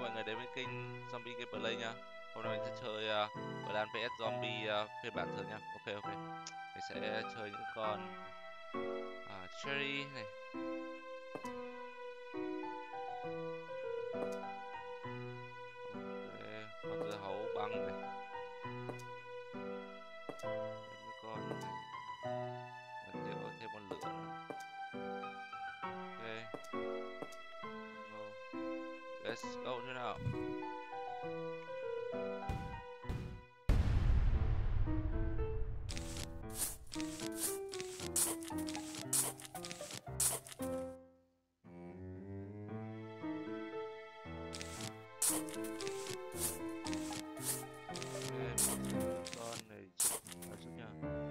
mọi người đến với kênh Zombie Gameplay nha. Hôm nay mình sẽ chơi Plan vs Zombie phiên bản thường nha. Ok. Mình sẽ chơi những con Cherry này. Ok, con dưa hấu băng này. Những con này. Mình thiếu thêm con lửa nữa. Ok. Let's go thế nào. Con này trước nha.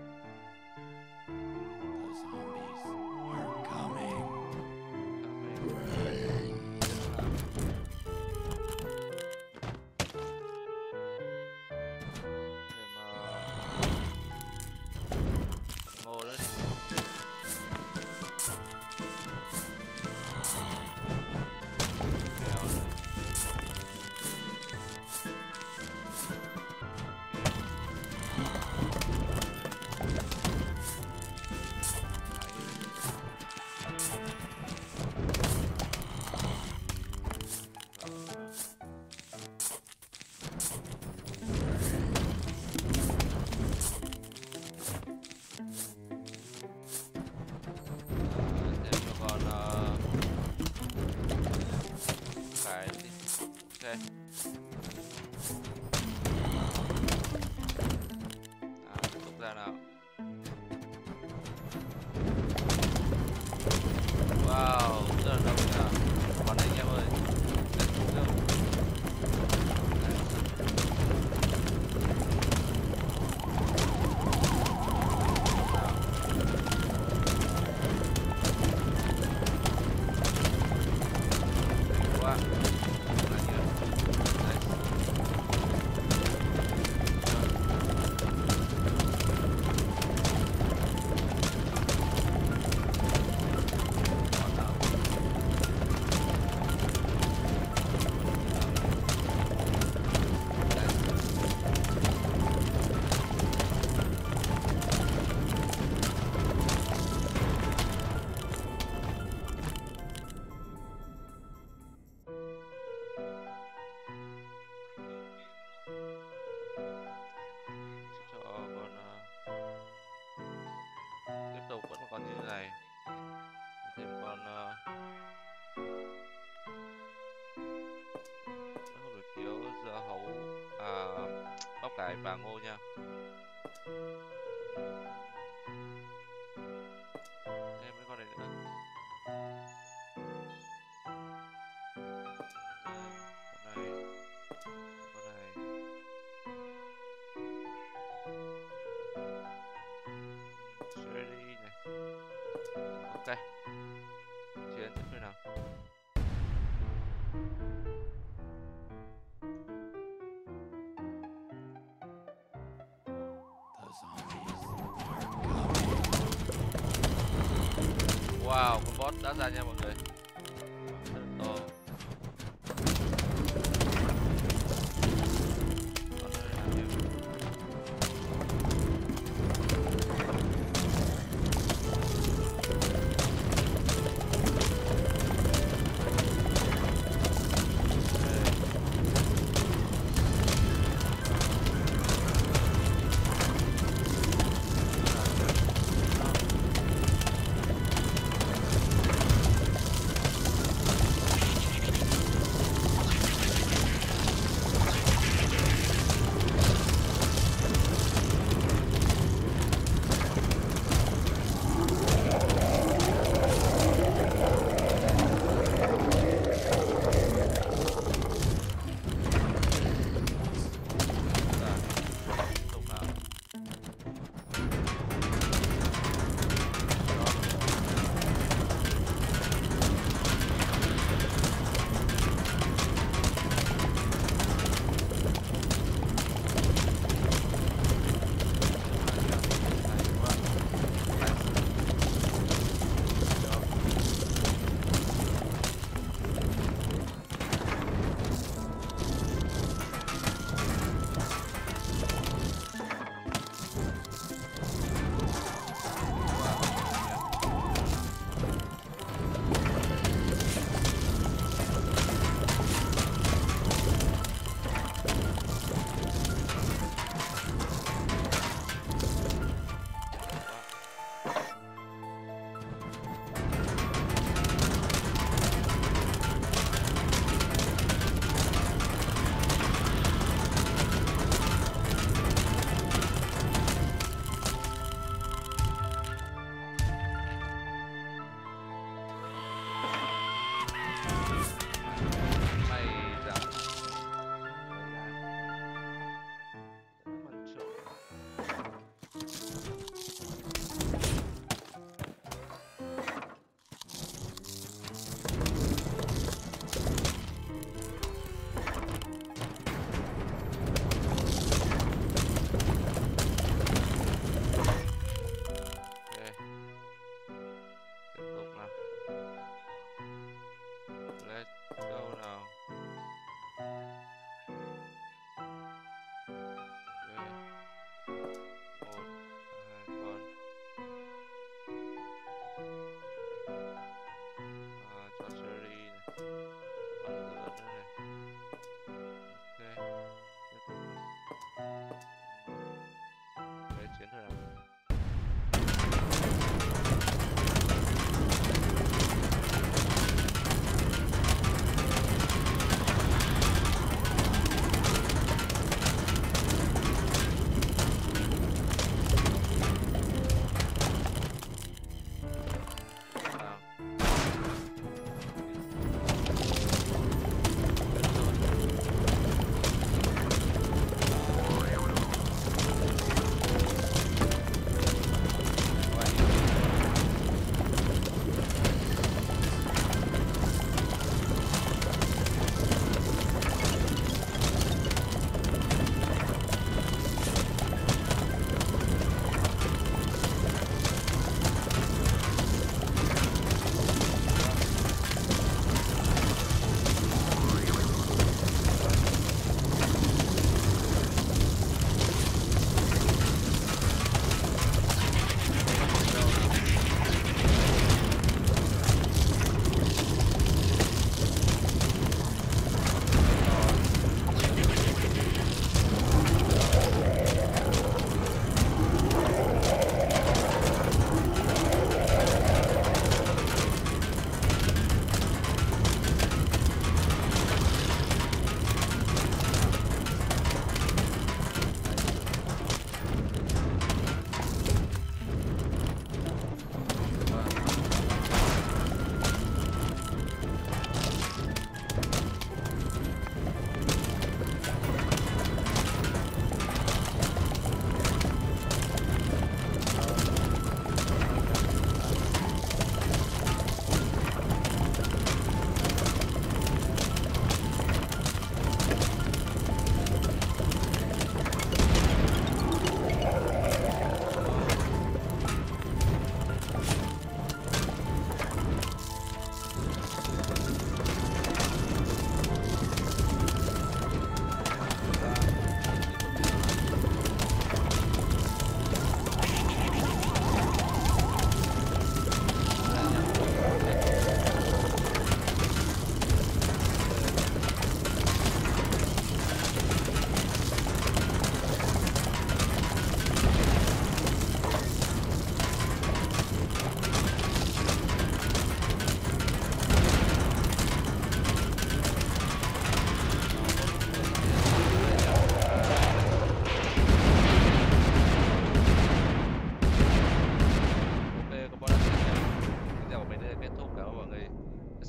Tiếp tục ra nào. Wow, rất là đông nha. Còn anh em ơi, let's go. Tiếp tục vẫn còn như thế này. Thêm con không được thiếu dưa hấu, bắp cải và ngô nha. Thêm mấy con này nữa. Con này. Cherry này. Ok. Chiến tiếp thôi nào. Wow, con boss đã ra nha mọi người.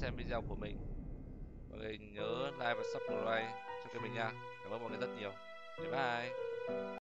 xem video của mình. Mọi người nhớ like và subscribe cho kênh mình nha. Cảm ơn mọi người rất nhiều. Bye bye.